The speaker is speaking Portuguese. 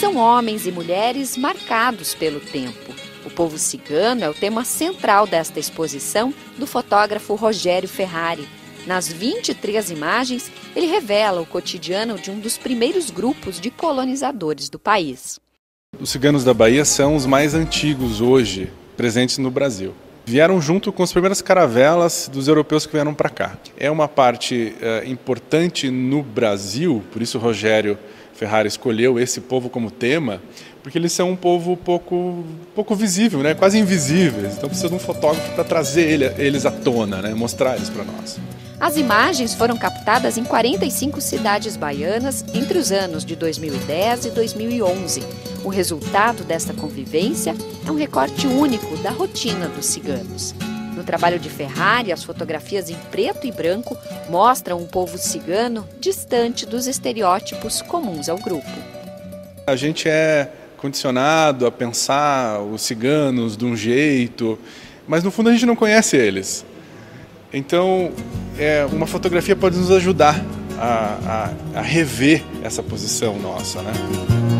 São homens e mulheres marcados pelo tempo. O povo cigano é o tema central desta exposição do fotógrafo Rogério Ferrari. Nas 23 imagens, ele revela o cotidiano de um dos primeiros grupos de colonizadores do país. Os ciganos da Bahia são os mais antigos hoje presentes no Brasil. Vieram junto com as primeiras caravelas dos europeus que vieram para cá. É uma parte importante no Brasil, por isso o Rogério Ferrari escolheu esse povo como tema, porque eles são um povo pouco visível, né? Quase invisíveis. Então precisa de um fotógrafo para trazer eles à tona, né? Mostrar eles para nós. As imagens foram captadas em 45 cidades baianas entre os anos de 2010 e 2011. O resultado desta convivência é um recorte único da rotina dos ciganos. No trabalho de Ferrari, as fotografias em preto e branco mostram um povo cigano distante dos estereótipos comuns ao grupo. A gente é condicionado a pensar os ciganos de um jeito, mas no fundo a gente não conhece eles. Então, uma fotografia pode nos ajudar a rever essa posição nossa, né?